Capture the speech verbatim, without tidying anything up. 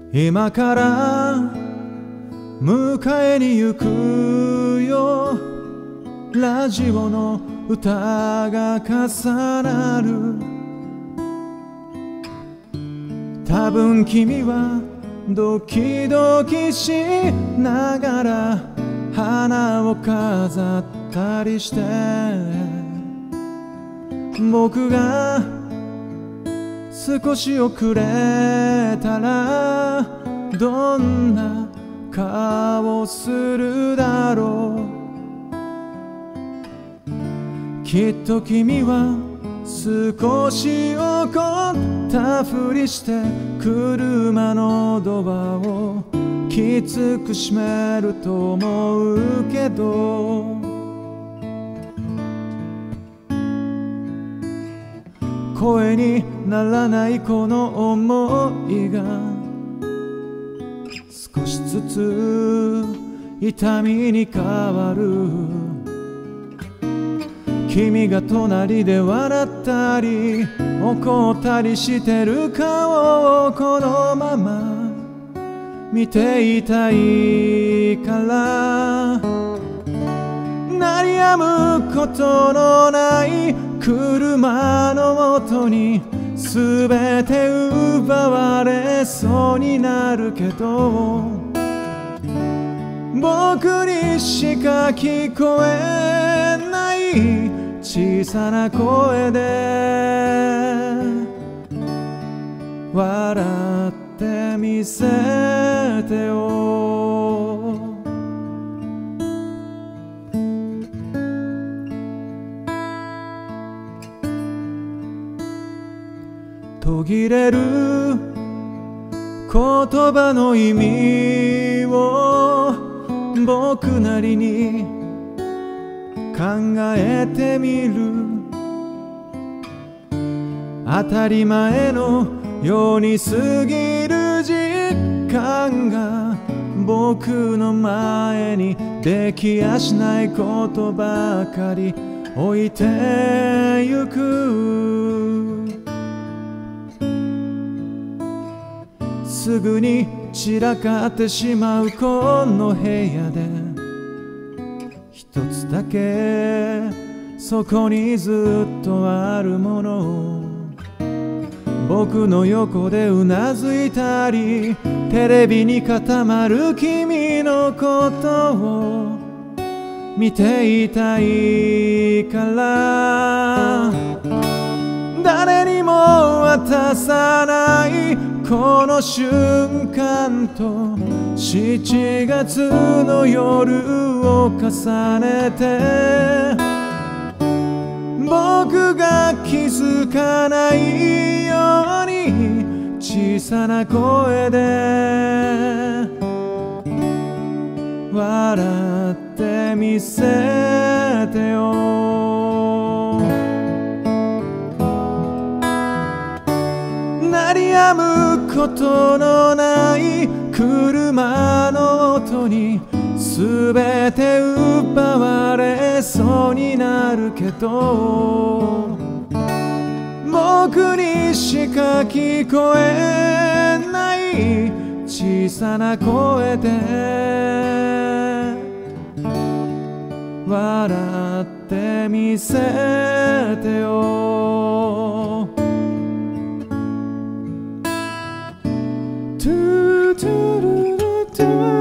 今から迎えに行くよ。ラジオの歌が重なる。多分君はドキドキしながら花を飾ったりして、僕が少し遅れたらどんな顔するだろう。きっと君は少し怒ったふりして車のドアをきつく閉めると思うけど、声にならないこの想いが少しずつ痛みに変わる。君が隣で笑ったり怒ったりしてる顔をこのまま見ていたいから、鳴りやむことのない車の音に全て奪われそうになるけど、僕にしか聞こえない小さな声で笑ってみせてよ。途切れる言葉の意味を僕なりに考えてみる。当たり前のように過ぎる時間が僕の前にできやしないことばかり置いてゆく。すぐに散らかってしまうこの部屋で一つだけそこにずっとあるもの、僕の横でうなずいたりテレビに固まる君のことを見ていたいから、誰にも渡さないこの瞬間としちがつの夜を重ねて、僕が気づかないように小さな声で笑ってみせてよ。鳴りやむことのない車の音に全て奪われそうになるけど、僕にしか聞こえない小さな声で笑ってみせてよ。トゥトゥルルトゥ